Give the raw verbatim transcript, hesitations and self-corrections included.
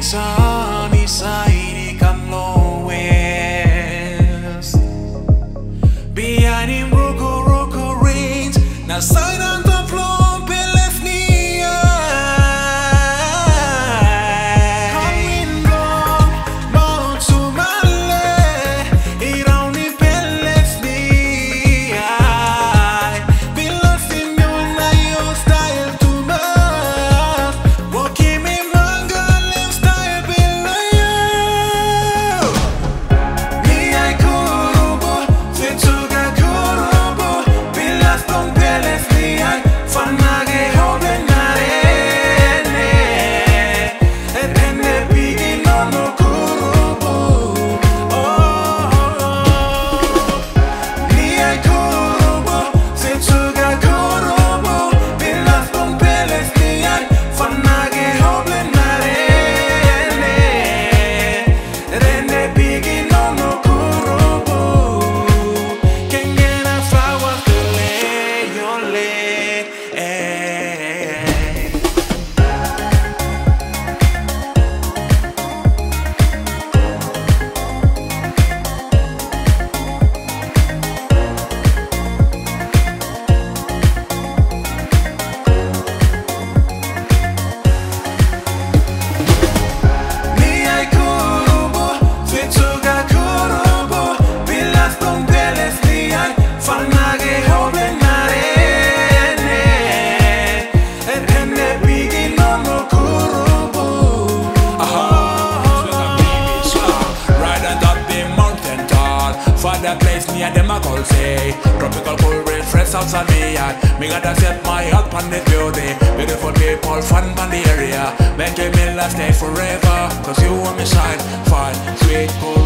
sunny side can lowest. Behind him roko roko range, now side on the floor. Father place me and them a call say tropical cool breeze fresh outside me yard. Me gotta set my heart on the beauty. Beautiful people fun on the area. Making me last day forever. Cause you want me shine, fine, sweet, cool.